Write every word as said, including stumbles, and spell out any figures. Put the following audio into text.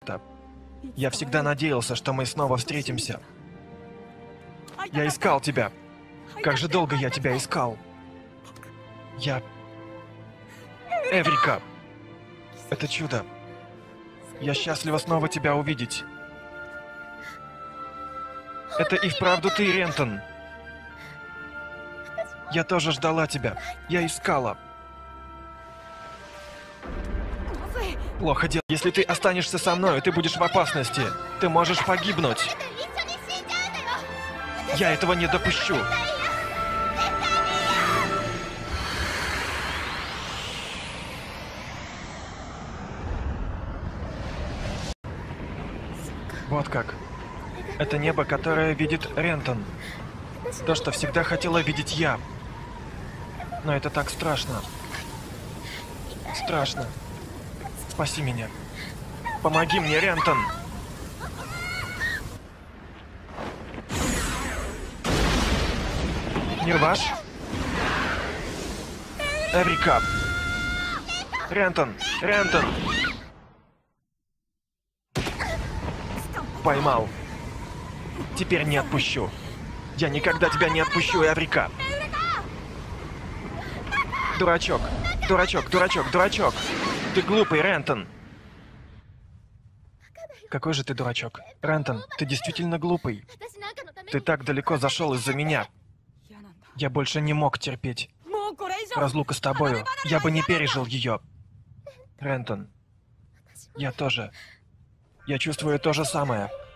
это. Я всегда надеялся, что мы снова встретимся. Я искал тебя. Как же долго я тебя искал. Я... Эврика. Это чудо. Я счастлива снова тебя увидеть. Это и вправду ты, Рентон. Я тоже ждала тебя. Я искала. Плохо дело. Если ты останешься со мной, ты будешь в опасности. Ты можешь погибнуть. Я этого не допущу. Вот как. Это небо, которое видит Рентон. То, что всегда хотела видеть я. Но это так страшно. Страшно. Спаси меня. Помоги мне, Рентон. Нирваш? Эврика. Рентон. Рентон. Поймал. Теперь не отпущу. Я никогда тебя не отпущу, Эврика. Дурачок. Дурачок, дурачок, дурачок. Ты глупый, Рентон. Какой же ты дурачок. Рентон, ты действительно глупый. Ты так далеко зашел из-за меня. Я больше не мог терпеть. Разлука с тобою. Я бы не пережил ее. Рентон. Я тоже. Я чувствую то же самое.